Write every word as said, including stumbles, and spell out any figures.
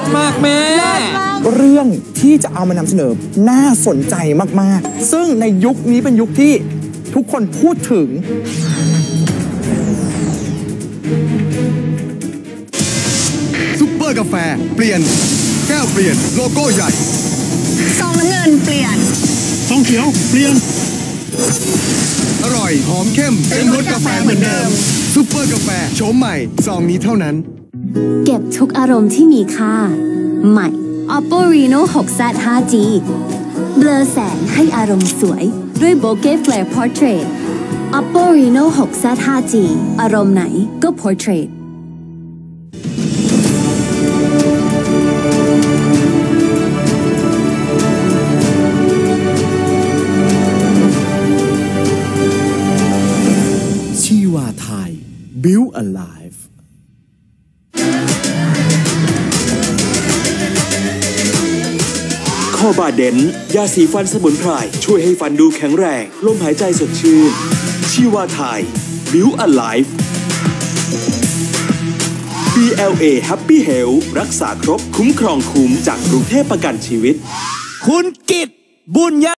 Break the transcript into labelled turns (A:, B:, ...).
A: ศมากแม่
B: เรื่องที่จะเอามานำเสนอน่าสนใจมากๆซึ่งในยุคนี้เป็นยุคที่ทุกคนพูดถึง
C: ซุปเปอร์กาแฟเปลี่ยนแก้วเปลี่ยนโลโก้ใหญ่
D: ซองน้ำเงินเปลี่ยน
C: ซองเขียวเปลี่ยนอร่อยหอมเข้มเป็นรสกาแฟเหมือนเดิมซุปเปอร์กาแฟโฉมใหม่ซองนี้เท่านั้น
E: เก็บทุกอารมณ์ที่มีค่าใหม่ Oppo Reno ซิก แซด ไฟว์ จี เบลอแสงให้อารมณ์สวยด้วย Bokeh Flare Portrait Oppo Reno ซิก แซด ไฟว์ จี อารมณ์ไหนก็ Portrait
F: ชีวาไทย Build Aliveคอบาเดนยาสีฟันสมุนไพรช่วยให้ฟันดูแข็งแรงลมหายใจสดชื่นชีวาไทย Build Alive บี แอล เอ Happy Health รักษาครบคุ้มครองคุ้มจากกรุงเทพประกันชีวิตคุณกิตบุญญา